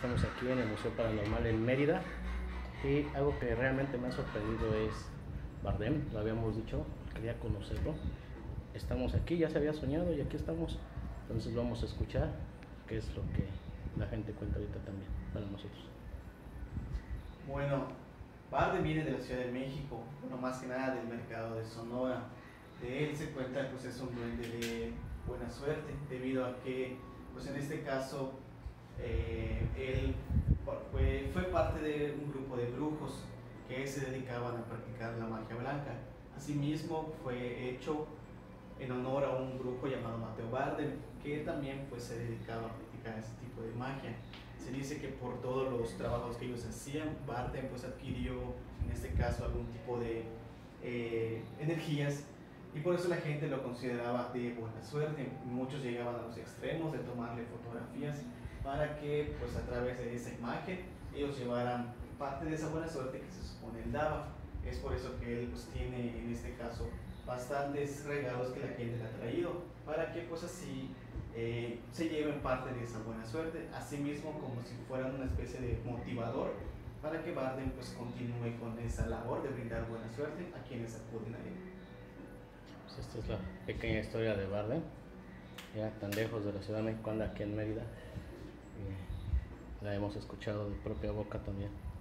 estamos aquí en el Museo Paranormal en Mérida y algo que realmente me ha sorprendido es Bardem, lo habíamos dicho, quería conocerlo. Estamos aquí, ya se había soñado y aquí estamos, entonces vamos a escuchar qué es lo que la gente cuenta ahorita también para nosotros. Bueno, Bardem viene de la Ciudad de México, bueno, más que nada del mercado de Sonora. De él se cuenta pues es un duende de buena suerte, debido a que pues en este caso él fue parte de un grupo de brujos que se dedicaban a practicar la magia blanca. Asimismo fue hecho en honor a un grupo llamado Mateo Bardem, que también pues se dedicaba a practicar ese tipo de magia. Se dice que por todos los trabajos que ellos hacían, Bardem pues adquirió en este caso algún tipo de energías, y por eso la gente lo consideraba de buena suerte. Muchos llegaban a los extremos de tomarle fotografías para que pues a través de esa imagen ellos llevaran parte de esa buena suerte que se supone él daba. Es por eso que él pues tiene en este caso bastantes regalos que la gente le ha traído, para que pues así se lleven parte de esa buena suerte, asimismo como si fueran una especie de motivador para que Bardem pues continúe con esa labor de brindar buena suerte a quienes acuden a él. Pues esta es la pequeña historia de Bardem, ya tan lejos de la Ciudad de México, anda aquí en Mérida. La hemos escuchado de propia boca también.